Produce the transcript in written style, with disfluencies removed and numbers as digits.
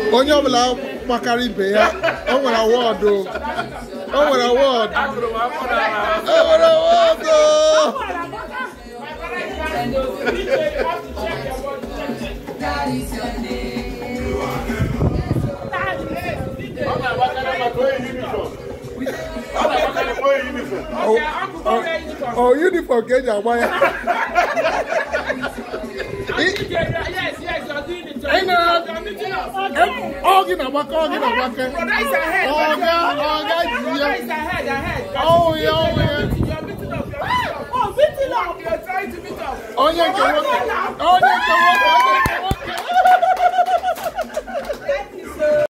onye ọbụla gbakara ibe ya o nwere awọdụ o nwere awọdụ oh uniform ka eji agba ya Ogi na waka. Oga Oh, yeah. Oh, yeah. You're trying to meet up. Oh, yeah.